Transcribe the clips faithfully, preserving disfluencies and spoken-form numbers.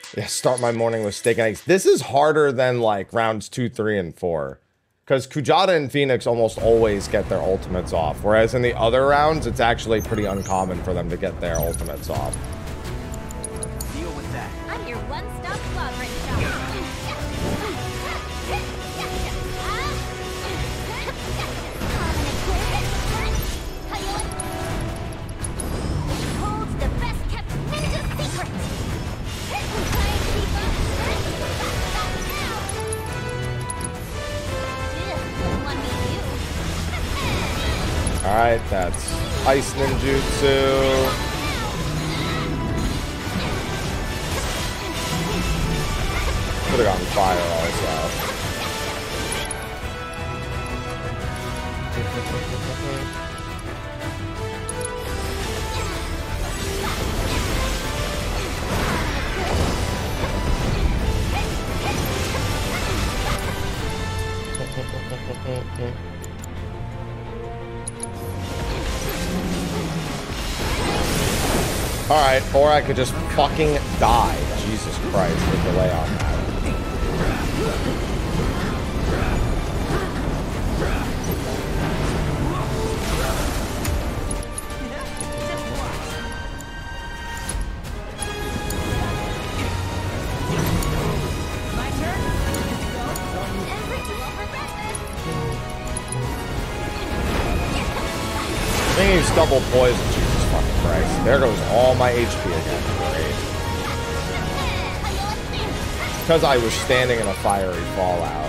Yeah, start my morning with steak and eggs. This is harder than like rounds two, three, and four. Because Kujata and Phoenix almost always get their ultimates off. Whereas in the other rounds, it's actually pretty uncommon for them to get their ultimates off. Deal with that. I'm your one-stop slaughtering shop. Holds the best-kept ninja secret. Alright, that's Ice Ninjutsu. Could've gotten fire also. Alright, or I could just fucking die. Jesus Christ, the delay on that. I think he's double poison, Jesus fucking Christ. There goes all my H P again. Great. Because I was standing in a fiery fallout.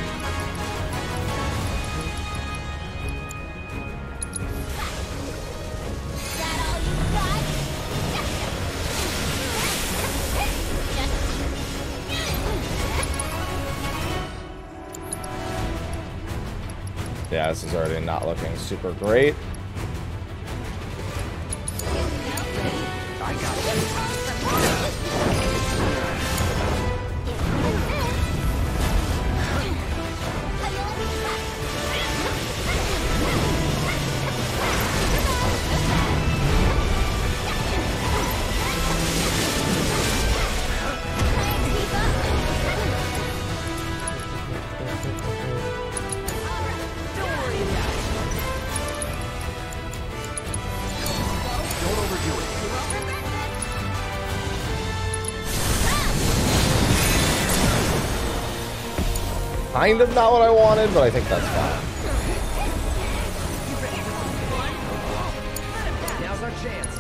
Yeah, this is already not looking super great. Kind of not what I wanted, but I think that's fine. Now's our chance.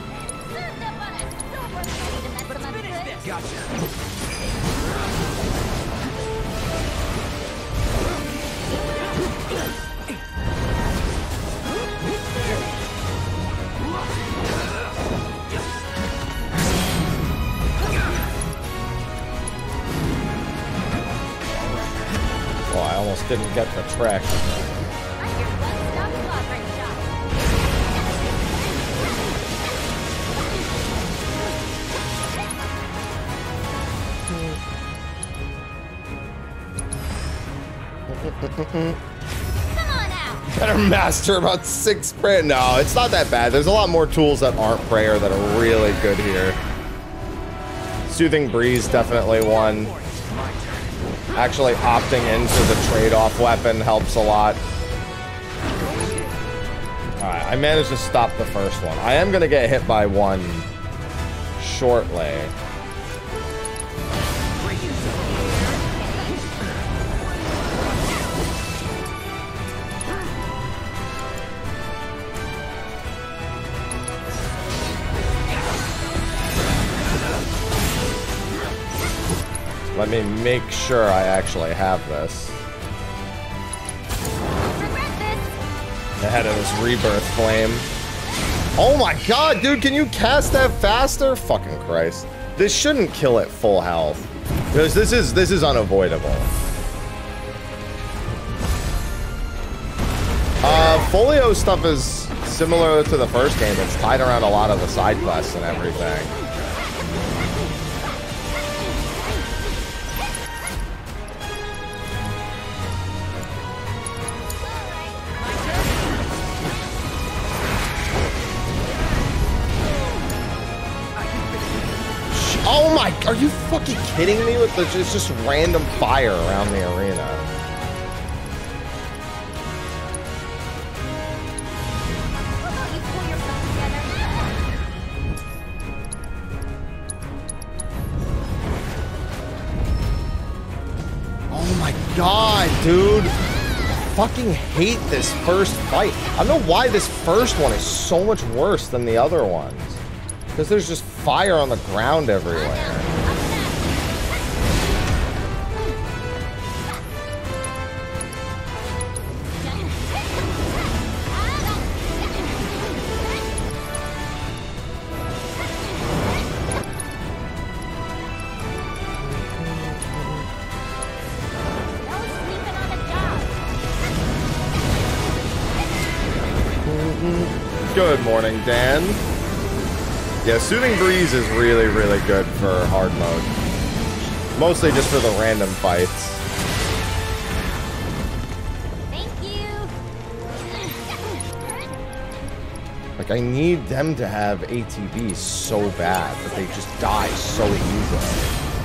Gotcha. Well, I almost didn't get the trick. Come on out. Better master about six prayer. No, it's not that bad. There's a lot more tools that aren't prayer that are really good here. Soothing Breeze, definitely one. Actually opting into the trade-off weapon helps a lot. Alright, I managed to stop the first one. I am going to get hit by one shortly. Let me make sure I actually have this. Ahead of this Rebirth flame. Oh my god, dude, can you cast that faster? Fucking Christ. This shouldn't kill it full health. Because this is this is unavoidable. Uh, Folio stuff is similar to the first game. It's tied around a lot of the side quests and everything. Oh my Like, are you fucking kidding me with this? It's just random fire around the arena. How about you pull yourself together? Oh my god, dude. I fucking hate this first fight. I don't know why this first one is so much worse than the other ones. Because there's just fire on the ground everywhere. Good morning, Dan. Yeah, Soothing Breeze is really, really good for hard mode. Mostly just for the random fights. Thank you. Like, I need them to have A T Bs so bad, but they just die so easily.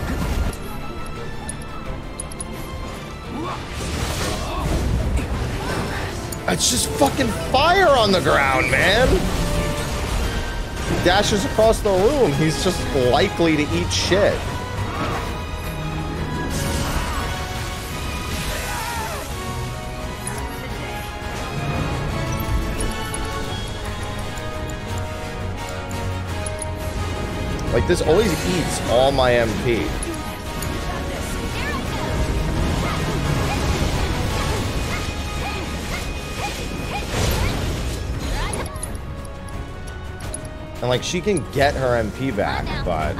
It's just fucking fire on the ground, man! He dashes across the room. He's just likely to eat shit. Like, this always eats all my M P. And, like, she can get her M P back, but...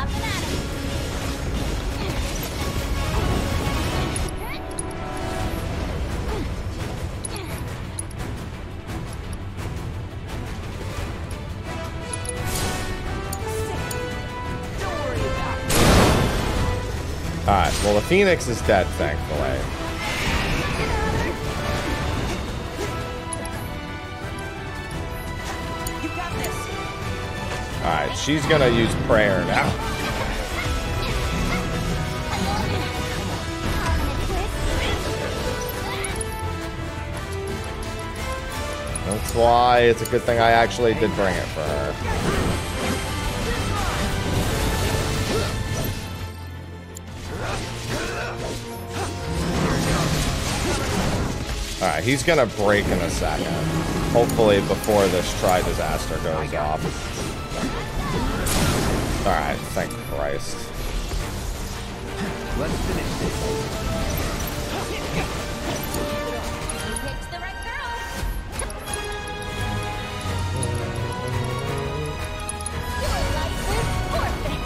Alright, well, the Phoenix is dead, thankfully. Alright, she's gonna use prayer now. That's why it's a good thing I actually did bring it for her. Alright, he's gonna break in a second. Hopefully before this tri-disaster goes off. Alright, thank Christ. Let's finish this. You picked the right girl. Your life is forfeit.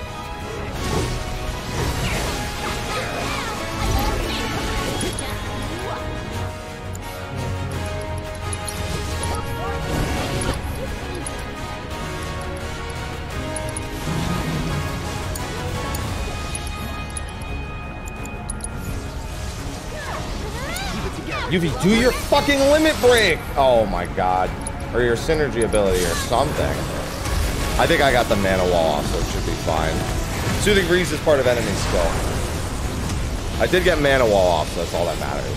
Yuffie, do your fucking limit break! Oh my god. Or your synergy ability or something. I think I got the mana wall off, so it should be fine. Soothing Breeze is part of enemy skill. I did get mana wall off, so that's all that matters.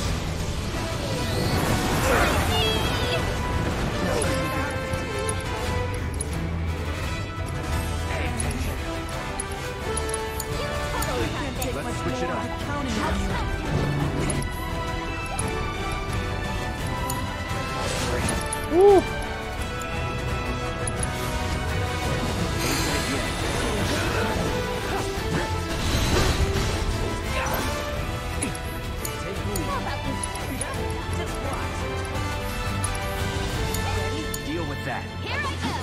Let's switch it up. Woo! Deal with that. Here I go.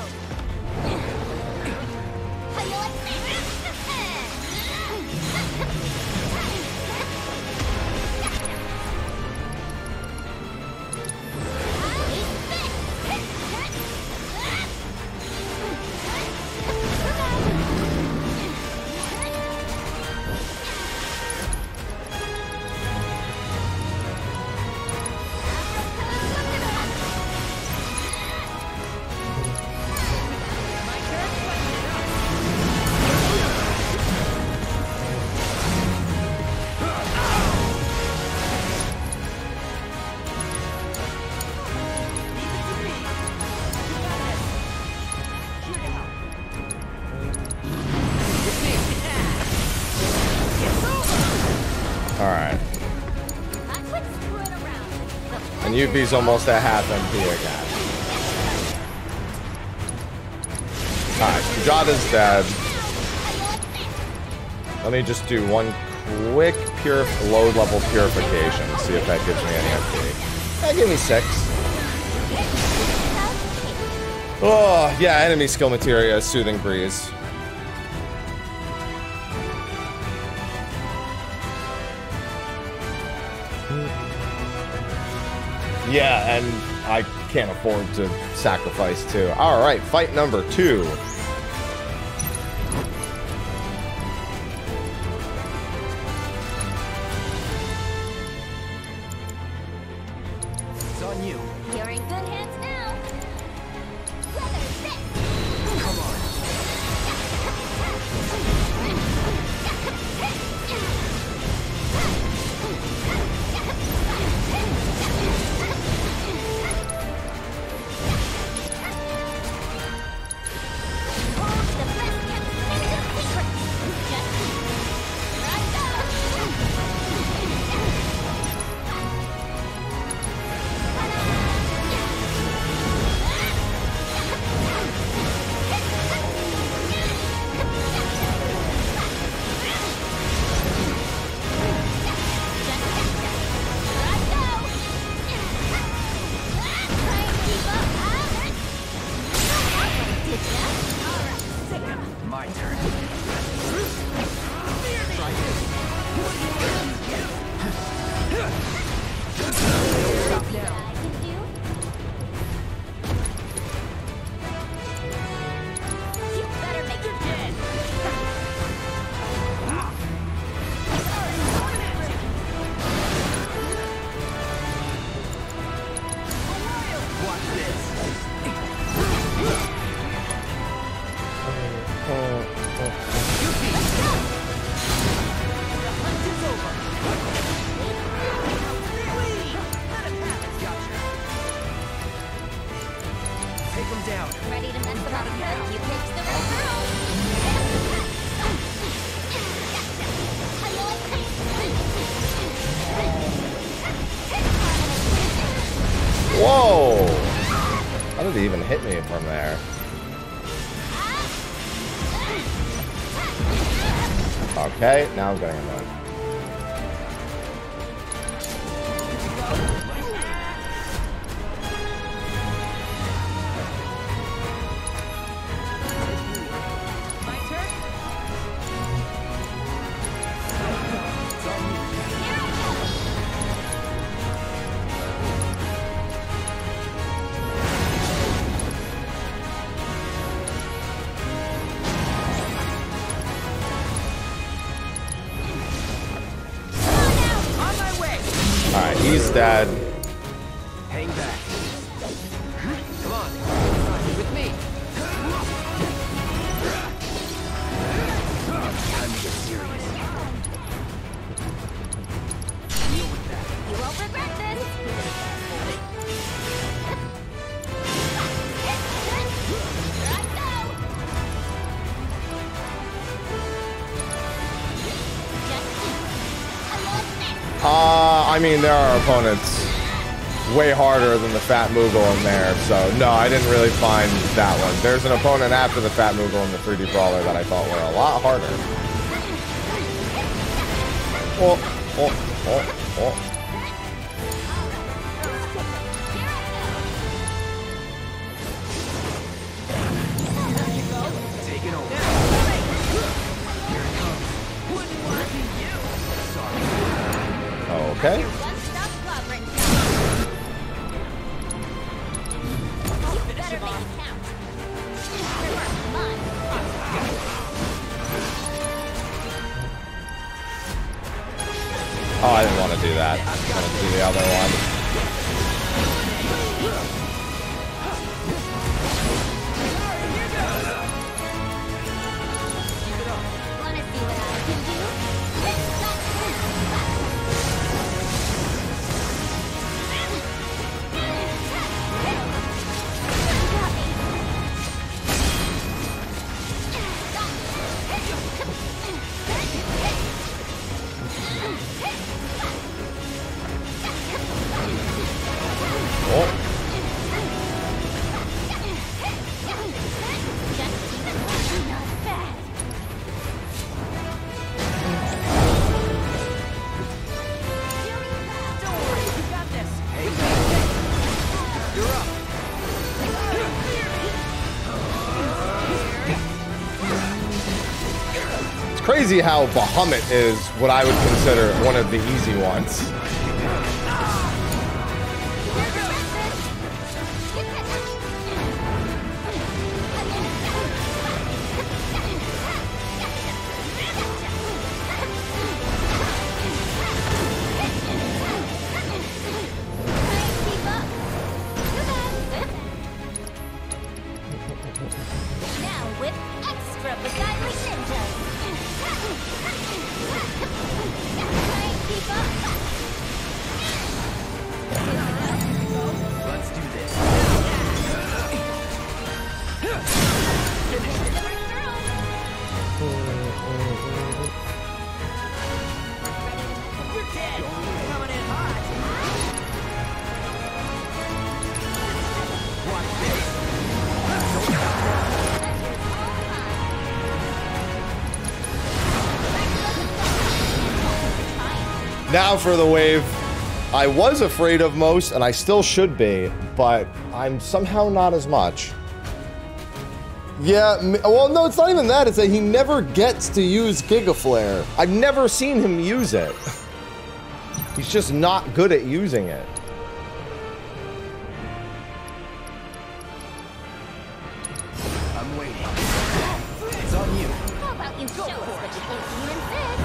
Alright. I quit screwing around. And U P's almost at half M P again. Alright, Sujata's dead. Let me just do one quick pure low level purification. See if that gives me any M P. That gave me six. Oh, yeah, enemy skill materia, Soothing Breeze. Yeah, and I can't afford to sacrifice two. Alright, fight number two. It's on you. You're in good hands now. Weather this. Come on. My turn. Try this. Stop now. I can do. You better make it dead. Watch this. Take him down. Ready to mess about again? You picked the right girl. Whoa! How did he even hit me from there? Okay, now I'm getting annoyed. My turn. It's on you. On my way. Alright, he's dead. Hang back. Come on. With me. Time to get serious. Deal with that. You won't regret this. Here I go. Uh, I mean, there are opponents way harder than the Fat Moogle in there, so no, I didn't really find that one. There's an opponent after the Fat Moogle in the three D Brawler that I thought were a lot harder. Oh, oh, oh, oh. Take it over. Here it comes. Wouldn't want to be you. Sorry. Okay. One-stop clobbering. You better make it count. Reverse mine. Oh, I didn't want to do that. I want to do the other one. Wanna see what I can do? crazy how Bahamut is what I would consider one of the easy ones. Now for the wave. I was afraid of most, and I still should be, but I'm somehow not as much. Yeah, well, no, it's not even that. It's that he never gets to use Giga Flare. I've never seen him use it. He's just not good at using it. I'm waiting. It's on you. How about you show us what you think humans is?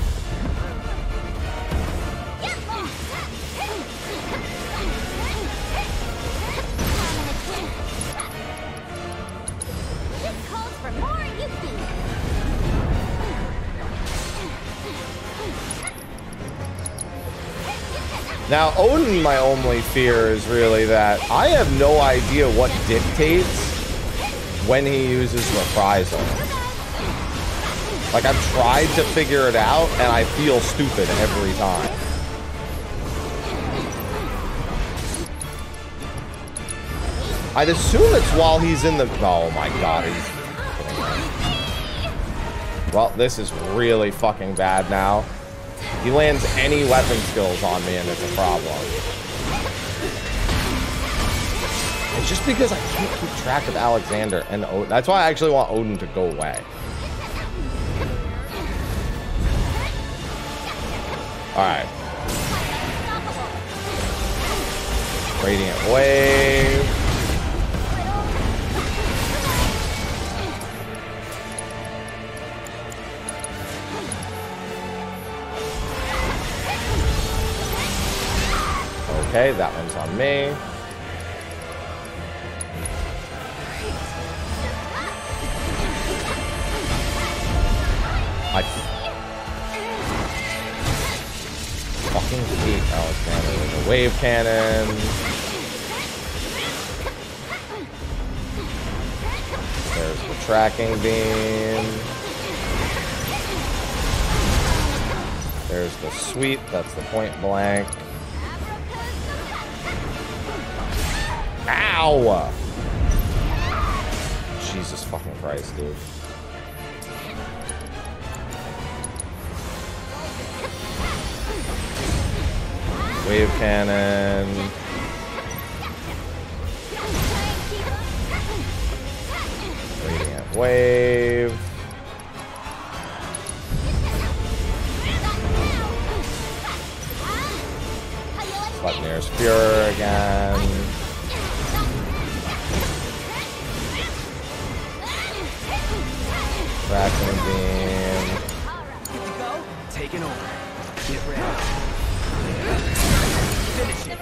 This calls for more Yuki. Now, Odin, my only fear is really that I have no idea what dictates when he uses Reprisal. Like, I've tried to figure it out, and I feel stupid every time. I'd assume it's while he's in the... Oh my god, he's... Well, this is really fucking bad now. He lands any weapon skills on me and it's a problem. It's just because I can't keep track of Alexander and Odin. That's why I actually want Odin to go away. Alright. Radiant Wave. Okay, that one's on me. I fucking hate Alexander with a wave cannon. There's the tracking beam. There's the sweep, that's the point blank. Ow! Jesus fucking Christ, dude. Wave cannon. Radiant wave. Sleipnir's Fury again. Tracking beam. Good to go. Taking over. Get ready. Finish it.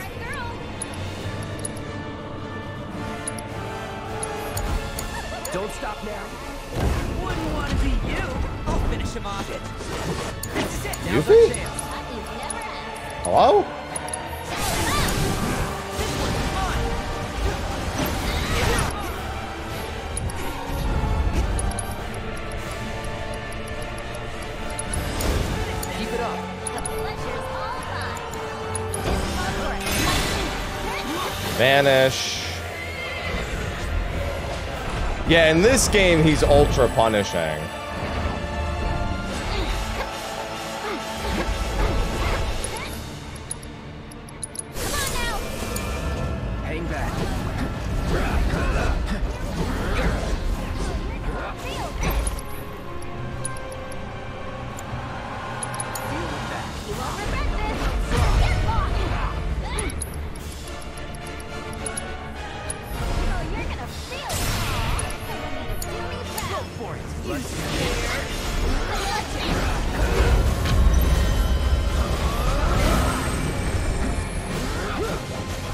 Don't stop now. Wouldn't want to be you. I'll finish him off it. This is it. Now's our Yuffie? chance. Hello? Keep it up. Vanish. Yeah, in this game, he's ultra punishing. Hang back.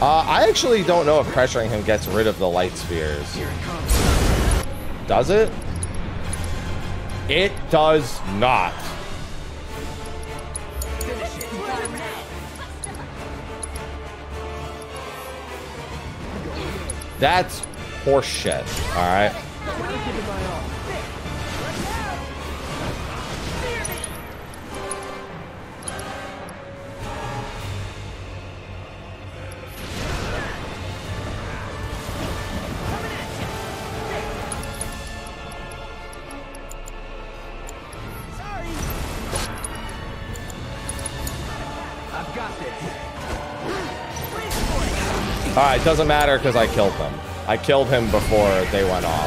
Uh, I actually don't know if pressuring him gets rid of the light spheres. Does it? It does not. That's horseshit. All right. Alright, doesn't matter because I killed them. I killed him before they went off.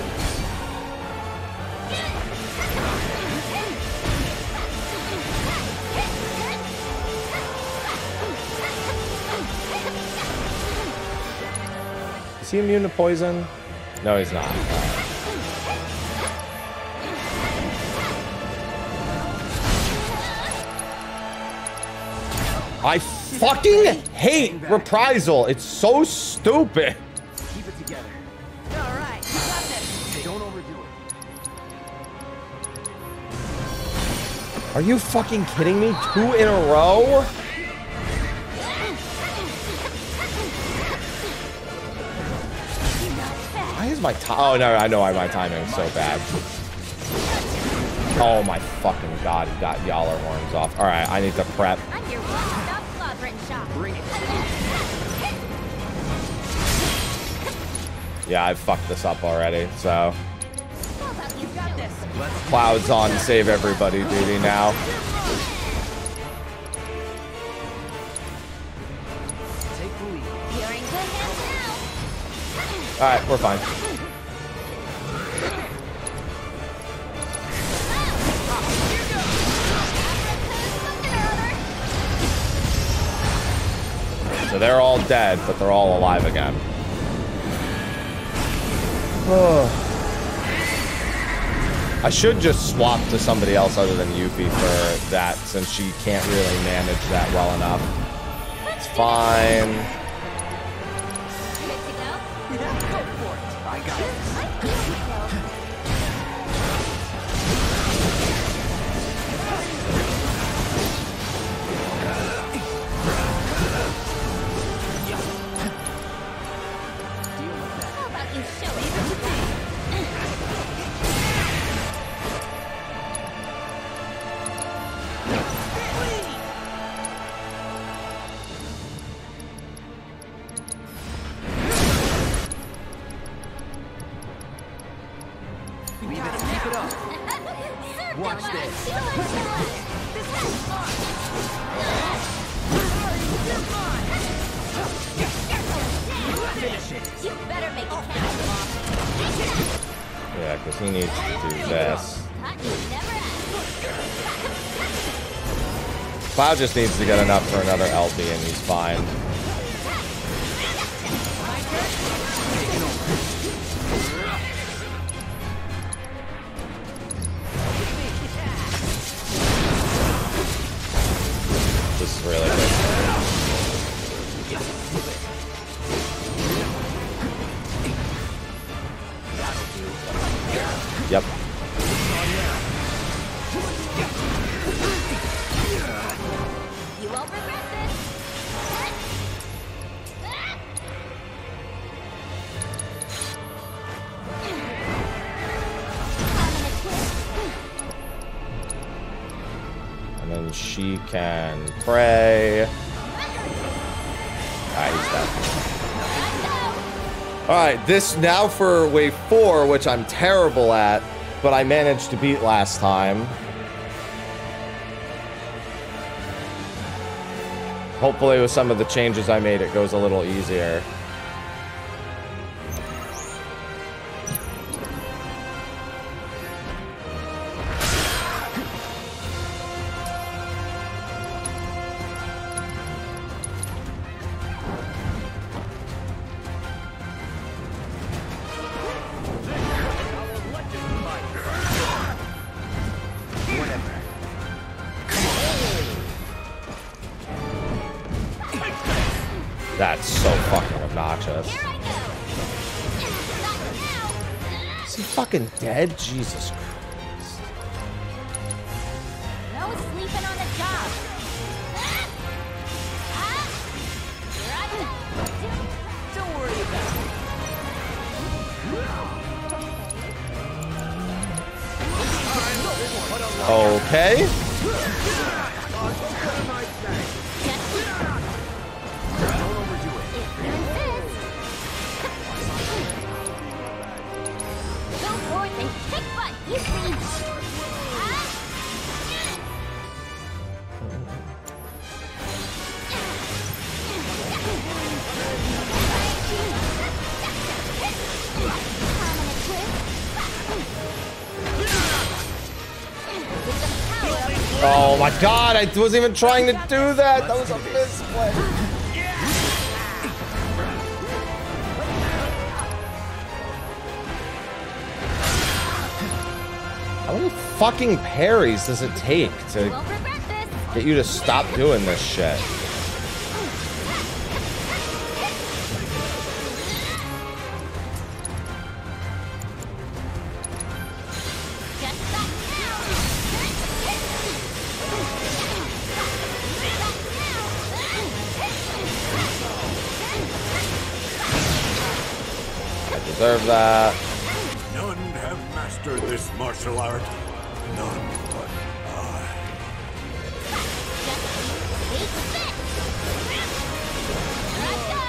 Is he immune to poison? No, he's not. I fucking hate reprisal. It's so stupid. Keep it together. All right, you got this. Don't overdo it. Are you fucking kidding me? Two in a row? Why is my time? Oh no, I know why my timing is so bad. Oh my fucking god, he got Yaller horns off. All right, I need to prep. I'm your one-stop slaughtering shop. Bring it. Yeah, I fucked this up already, so. How about you got this? Cloud's on save everybody duty now. Take the lead. You're in good hands now. Alright, we're fine. So they're all dead, but they're all alive again. Oh. I should just swap to somebody else other than Yuffie for that, since she can't really manage that well enough. It's fine. Good to go? Yeah, go for it. I got it. I feel you, Phil. How about you show it? We gotta keep it up. Watch this. Finish it. You better make it count. Yeah, because he needs to do this. Thought you'd never ask. Cloud just needs to get enough for another L P and he's fine. This is really good. Yep. You won't regret this. And then she can pray. Alright, he's dead. Alright, this now for wave four, which I'm terrible at, but I managed to beat last time. Hopefully with some of the changes I made, it goes a little easier. That's so fucking obnoxious. Here I go. Not now. Is he fucking dead? Jesus Christ. No sleeping on the job. Ah! Here I go. Don't worry about it. Okay. Go forth and kick butt, you see. Ah! Prominent twist. With the power of Oh my god, I wasn't even trying to do that. That was a misplay. How many fucking parries does it take to won't regret this. get you to stop doing this shit? Just stop now. I deserve that. None have mastered this martial art. None but I. Eat spit. Let's go.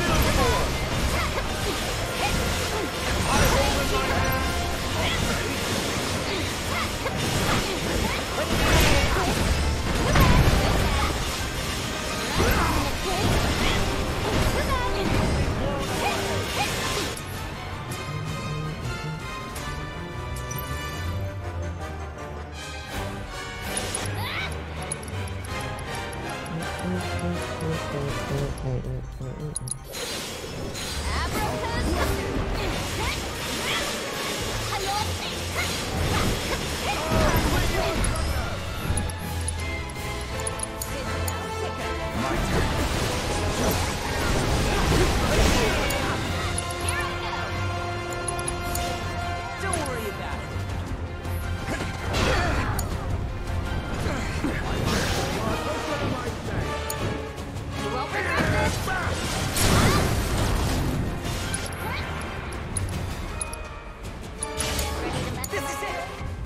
Don't worry about it. You won't regret this. Ready to mess This with is it.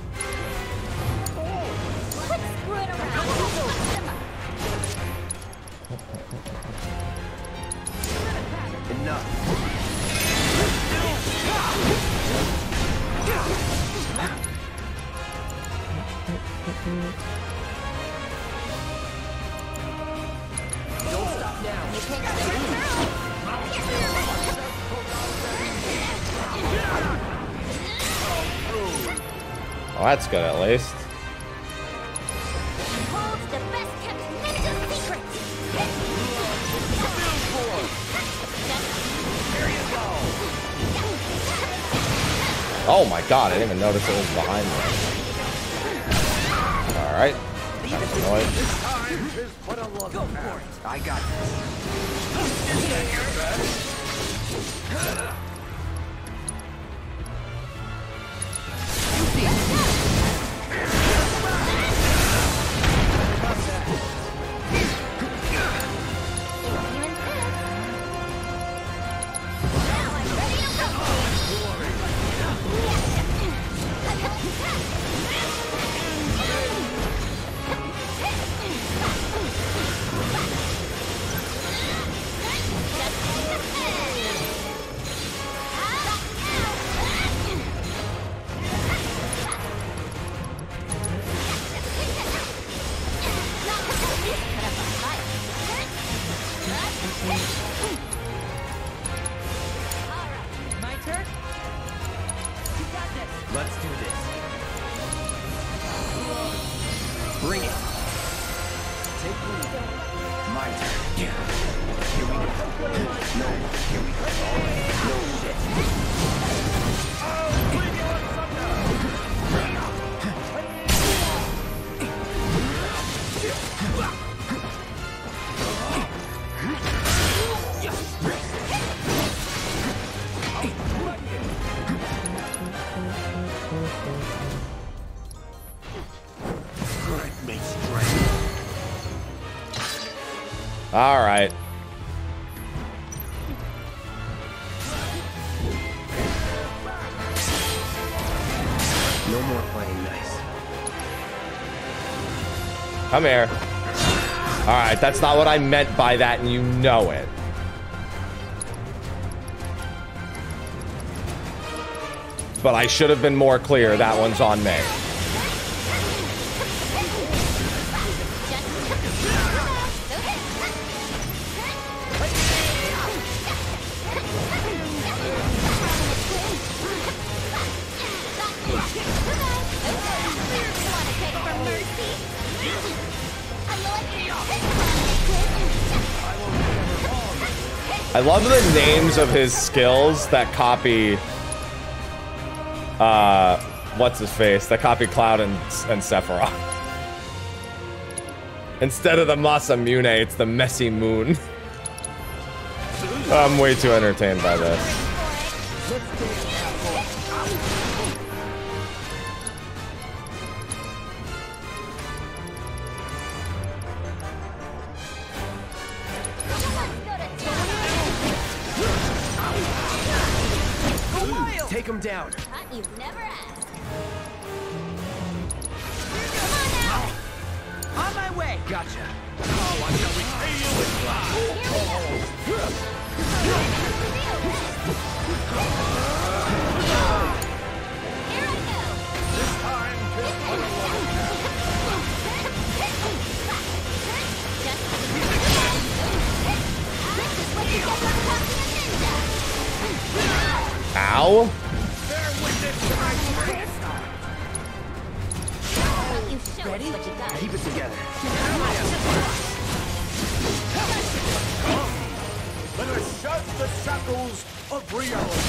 Quit screwing around. Bust them up. Don't stop now. You can't get through. Oh, that's good at least. Holds the best kept ninja secrets. Oh my god, I didn't even notice it was behind me. Alright. That's annoying. Go for it. I got My turn? You got this. Let's do this. Bring it. Take the lead. My turn. Here we go. No, here we go. No shit. All right. No more playing nice. Come here. All right, that's not what I meant by that, and you know it. But I should have been more clear. That one's on me. I love the names of his skills that copy, uh, what's his face? That copy Cloud and, and Sephiroth. Instead of the Masamune, it's the Messy Moon. I'm way too entertained by this. Take him down. You never asked. On my way. Gotcha. Now I shall repay you with blood. Here I go. This time, Ow. You show us what you got. Keep it together. let us shed the shackles of reality.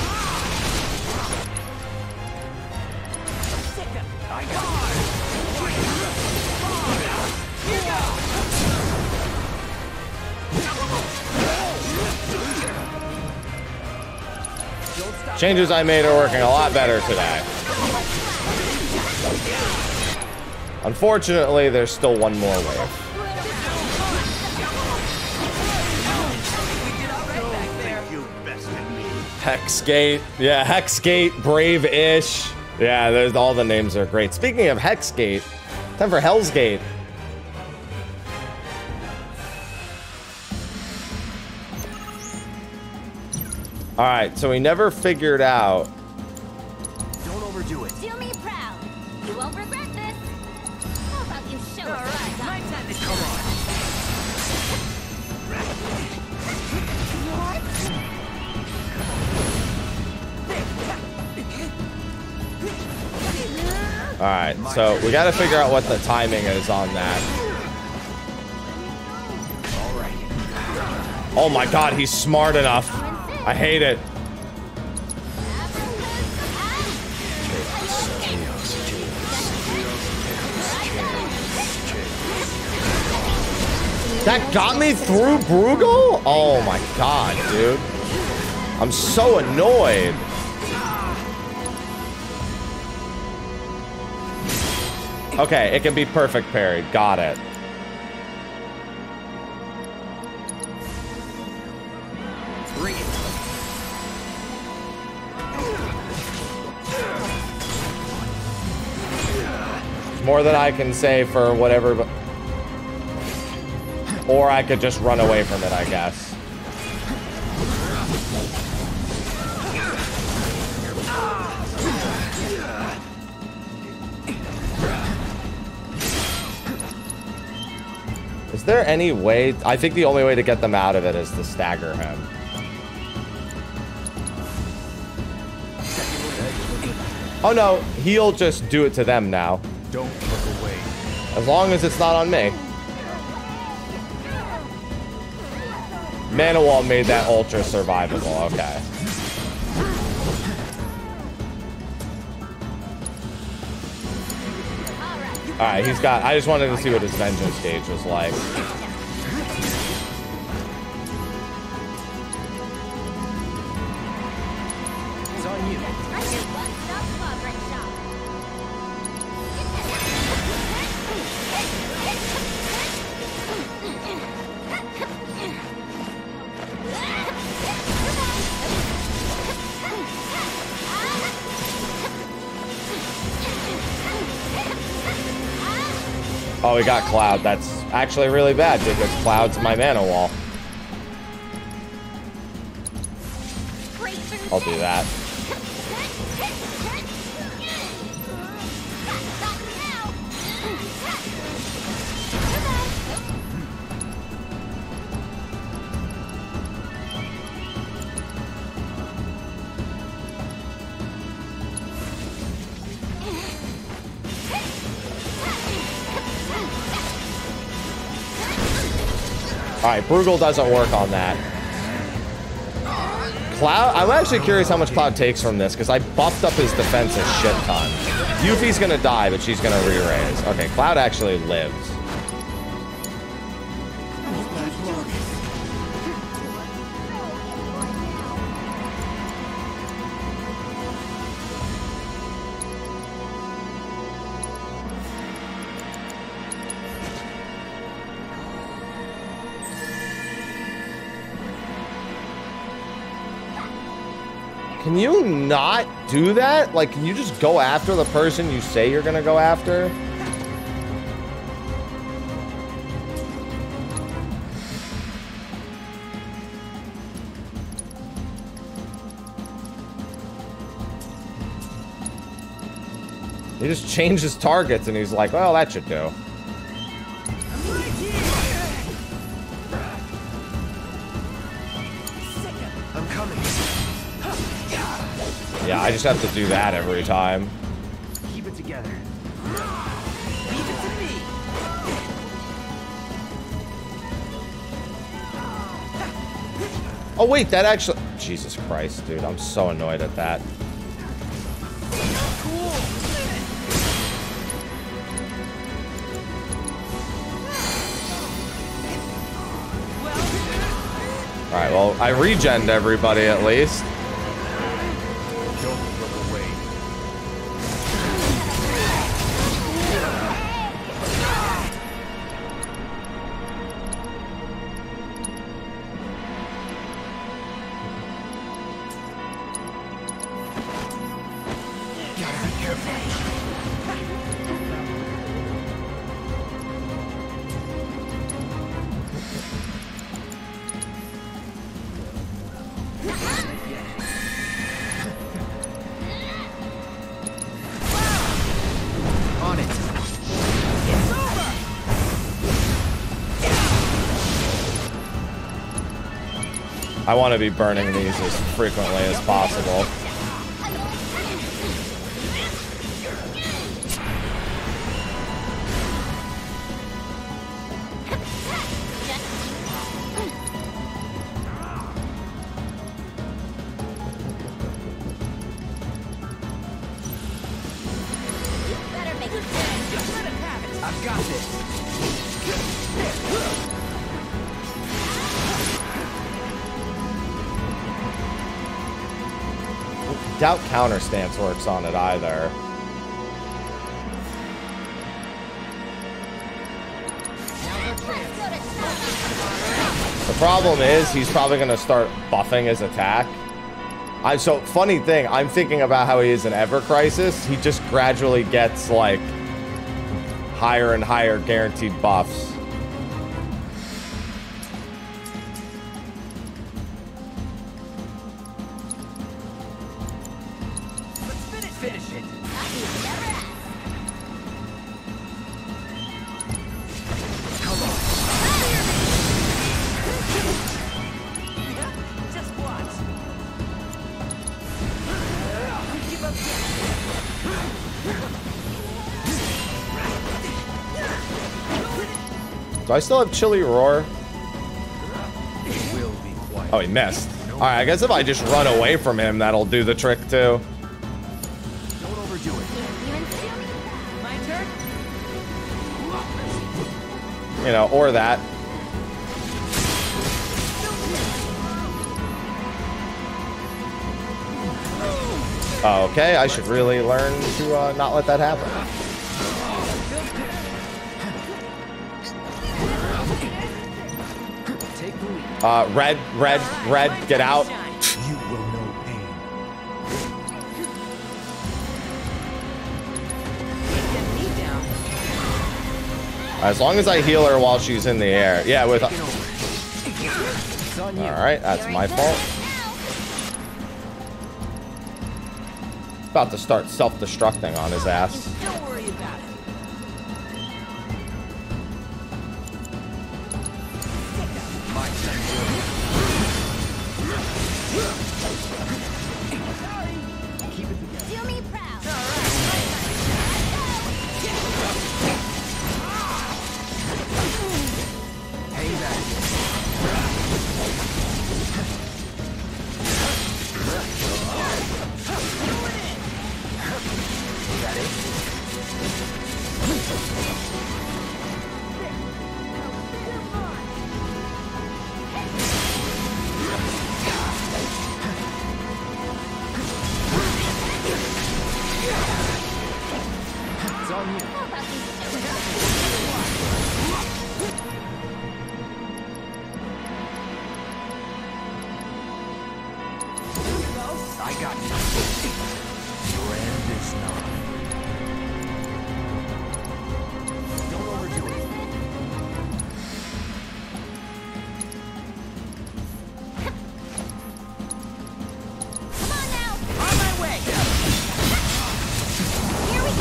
I got Here you go. Changes I made are working a lot better today. Unfortunately, there's still one more wave. You bested me. Hexgate. Yeah, Hexgate, Brave-ish. Yeah, there's all the names are great. Speaking of Hexgate, time for Hell's Gate. All right, so we never figured out. Don't overdo it. Do me proud. You won't regret this. How about you show us what you got? My time to come on. All right, so we got to figure out what the timing is on that. All right. Oh my God, he's smart enough. I hate it. That got me through Bruegel? Oh my God, dude. I'm so annoyed. Okay, it can be perfect parried. Got it. Bring it. More than I can say for whatever, but... Or I could just run away from it, I guess. Is there any way? I think the only way to get them out of it is to stagger him. Oh no, he'll just do it to them now. Don't look away. As long as it's not on me. Manowar made that ultra survivable, okay. Alright, he's got, I just wanted to see what his vengeance gauge was like. It's on you. Oh, we got Cloud. That's actually really bad because Cloud's my mana wall. I'll do that. Alright, Bruegel doesn't work on that. Cloud, I'm actually curious how much Cloud takes from this, because I buffed up his defense a shit ton. Yuffie's gonna die, but she's gonna re-raise. Okay, Cloud actually lives. Can you not do that? Like, can you just go after the person you say you're gonna go after? He just changes targets and he's like, well, that should do. I'm coming. Yeah, I just have to do that every time. Keep it together. Leave it to me. Oh, wait, that actually... Jesus Christ, dude. I'm so annoyed at that. Alright, well, I regened everybody at least. Don't look away. Gotta be careful. On it. It's over. I want to be burning these as frequently as possible. Better make it Just let him have it. I've got this. Doubt counter stance works on it either. The problem is he's probably going to start buffing his attack. I so funny thing, I'm thinking about how he is in Ever Crisis. He just gradually gets like higher and higher guaranteed buffs. Let's finish, finish it. Come on. Just watch. Give up yet. Do I still have Chilly Roar? It will be quiet. Oh, he missed. All right, I guess if I just run away from him, that'll do the trick too. Don't overdo it. My turn. You know, or that. Okay, I should really learn to uh, not let that happen. Take the lead. Uh, red, red, red, get out. You will know pain. Get me down. As long as I heal her while she's in the air. Yeah, with... It's on you. Alright, that's my fault. About to start self-destructing on his ass. Don't worry about it. My turn. Keep it together. Do me proud. Hang back. Got it? It's on you. How about these two? I got you. Your end is nigh. Don't overdo it. Come on now. On my way. Here we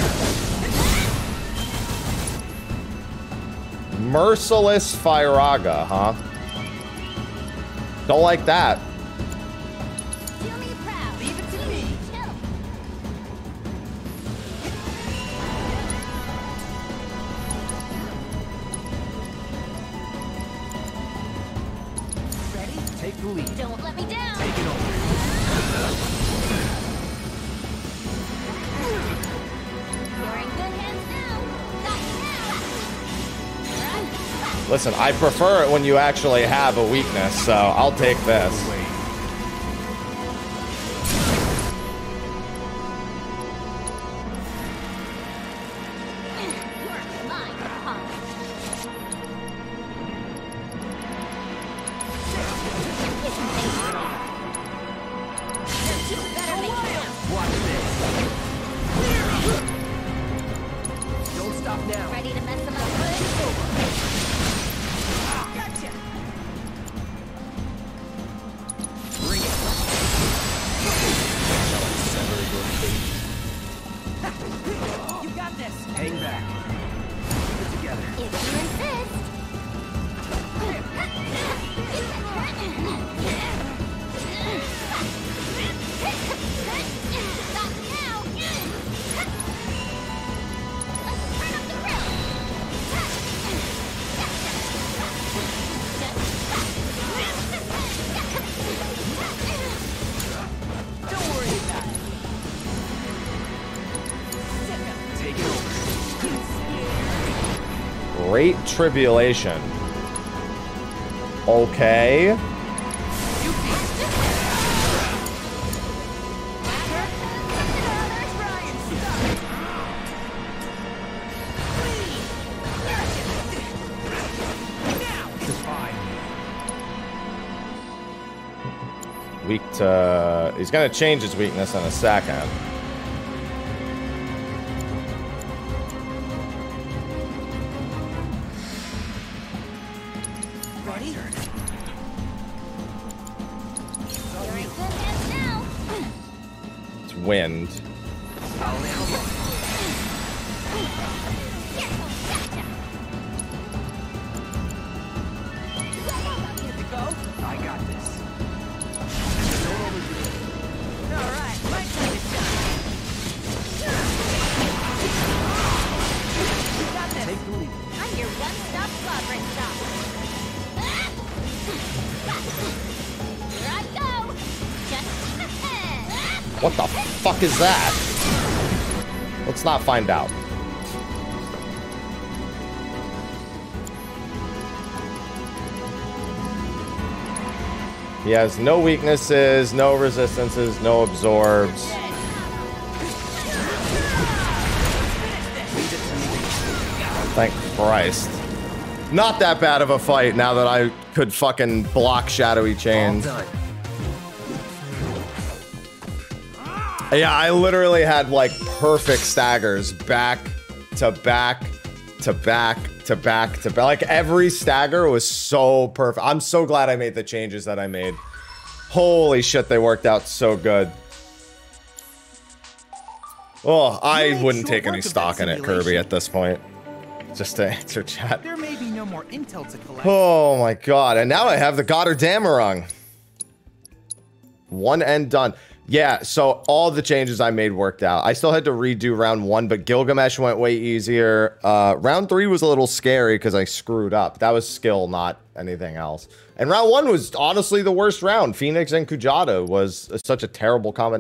go. Merciless Firaga, huh? Don't like that. Do me proud. Leave it to me. Chill. Ready? Take the lead. Don't let me down. Take it over. You're in good hands now. Got you now. Listen, I prefer it when you actually have a weakness, so I'll take this. Wait. You're mine, punk. You better make it count. Watch this. Don't stop now. Ready to mess them up good? Gotcha. Bring it. Shall I sever your fate? You got this. Hang back. Keep it together. If you insist. Stop now. Turn up the grill. Don't worry about it. Take it over. Great Tribulation. Okay. Weak to... He's gonna change his weakness in a second. Ready? You're in good hands now. It's wind. I'll handle it. Here we go. I got this. All right, my time is done. You got this. Take the lead. I'm your one-stop slobbering shop. Here I go. Just ahead. What the fuck is that? Let's not find out. He has no weaknesses, no resistances, no absorbs. Thank Christ. Not that bad of a fight now that I could fucking block shadowy All chains. done. Yeah, I literally had like perfect staggers back to back to back to back to back. Like every stagger was so perfect. I'm so glad I made the changes that I made. Holy shit, they worked out so good. Oh, I wouldn't take any stock in it, Kirby, at this point. Just to answer chat. There may be no more intel to collect. Oh my god, and now I have the Goddard Damarung. One and done. Yeah, so all the changes I made worked out. I still had to redo round one, but Gilgamesh went way easier. Uh, round three was a little scary because I screwed up. That was skill, not anything else. And round one was honestly the worst round. Phoenix and Kujata was such a terrible combination.